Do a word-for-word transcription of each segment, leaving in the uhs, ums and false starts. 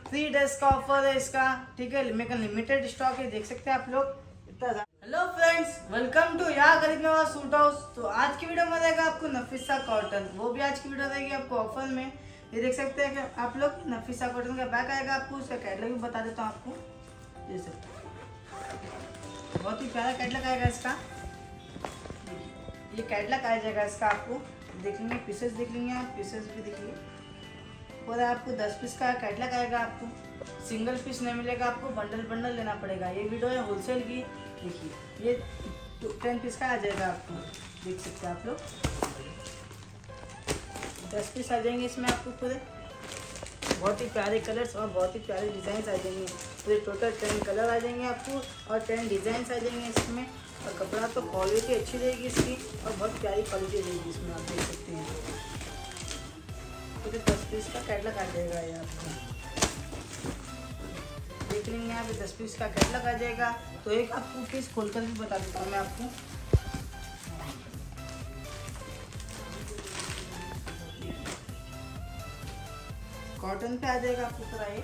Three days का offer है इसका, ठीक है। मेरे लिमिटेड स्टॉक है, देख सकते हैं आप लोग इतना। हेलो फ्रेंड्स, वेलकम टू यहाँ गरीब नवाज सूट हाउस। तो आज की वीडियो में रहेगा आपको नफीसा कॉटन, वो भी आज की वीडियो रहेगी आपको ऑफर में। ये देख सकते हैं कि आप लोग नफीसा कॉटन का बैग आएगा आपको, उसका कैटलॉग भी बता देता हूँ आपको। ये सकते बहुत ही प्यारा कैटलॉग आएगा इसका। ये कैटलॉग आ जाएगा इसका, आपको देख लेंगे पीसेस, देख लेंगे आप पीसेस भी देखिए। और आपको दस पीस का कैटलॉग आएगा, आपको सिंगल पीस नहीं मिलेगा, आपको बंडल बंडल लेना पड़ेगा। ये वीडियो है होलसेल की, देखिए ये टेन पीस का आ जाएगा आपको, देख सकते हैं आप लोग। दस पीस आ जाएंगे इसमें आपको पूरे, बहुत ही प्यारे कलर्स और बहुत ही प्यारे डिज़ाइन आ जाएंगे। पूरे टोटल टेन कलर आ जाएंगे आपको और टेन डिज़ाइन आ जाएंगे इसमें। और कपड़ा तो क्वालिटी अच्छी रहेगी इसकी और बहुत प्यारी क्वालिटी रहेगी इसमें, आप देख सकते हैं। पूरे दस पीस का कैटलॉग आ जाएगा ये आपको, देख लेंगे यहाँ पे दस पीस का कैटलॉग आ जाएगा। तो एक आपको पीस खोलकर भी बता देता हूँ मैं आपको। कॉटन पे आ जाएगा आपको पूरा ये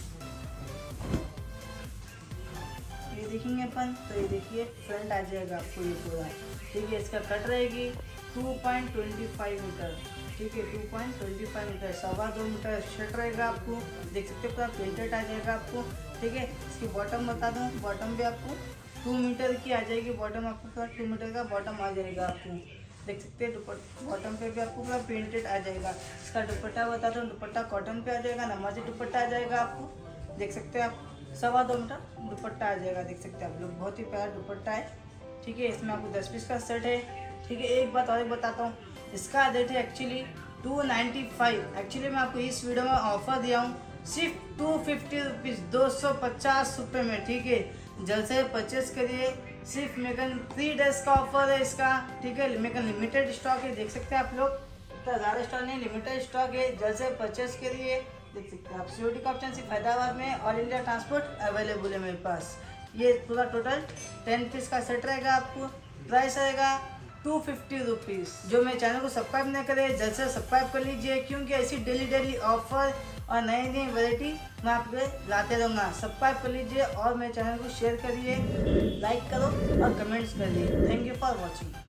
ये देखेंगे अपन। तो ये देखिए फ्रंट आ जाएगा आपको ये पूरा, ठीक है। इसका कट रहेगी two point two five metre, ठीक है। Two point two five metre, सवा दो मीटर शर्ट रहेगा आपको, देख सकते हो पूरा प्रिंटेड आ जाएगा आपको, ठीक है। इसकी बॉटम बता दूँ, बॉटम भी आपको टू मीटर की आ जाएगी बॉटम, आपको पूरा टू मीटर का बॉटम आ जाएगा आपको, देख सकते हैं। दुपट्टा बॉटम पे भी आपको पूरा प्रिंटेड आ जाएगा। इसका दुपट्टा बता दो, दुपट्टा कॉटन पे आ जाएगा, नमाजी दुपट्टा आ जाएगा आपको, देख सकते हैं आप। सवा दो मीटर दुपट्टा आ जाएगा, देख सकते हैं आप लोग, बहुत ही प्यारा दुपट्टा है, ठीक है। इसमें आपको दस पीस का सेट है, ठीक है। एक बात और बताता हूँ, इसका रेट है actually two ninety five. Actually मैं आपको इस वीडियो में ऑफर दिया हूँ सिर्फ टू फिफ्टी रुपीज़, दो सौ पचास रुपये में, ठीक है। जल्द से परचेस करिए, सिर्फ मेकन थ्री डेज का ऑफर है इसका, ठीक है। मेकन लिमिटेड स्टॉक है, देख सकते हैं आप लोग, इतना ज़्यादा स्टॉक नहीं, लिमिटेड स्टॉक है। जल्द से परचेस करिए, देख सकते हैं आप। सीओडी का ऑप्शन सिर्फ हैदराबाद में, ऑल इंडिया ट्रांसपोर्ट अवेलेबल है मेरे पास। ये पूरा टोटल टेन पीस का सेट रहेगा, आपको प्राइस रहेगा टू फिफ्टी रुपीज़। जो मेरे चैनल को सब्सक्राइब नहीं करे जल्द से सब्सक्राइब कर लीजिए, क्योंकि ऐसी डेली डेली ऑफर और नई नई वैरायटी मैं आपके लाते रहूँगा। सब्सक्राइब कर लीजिए और मेरे चैनल को शेयर करिए, लाइक करो और कमेंट्स करिए। Thank you for watching.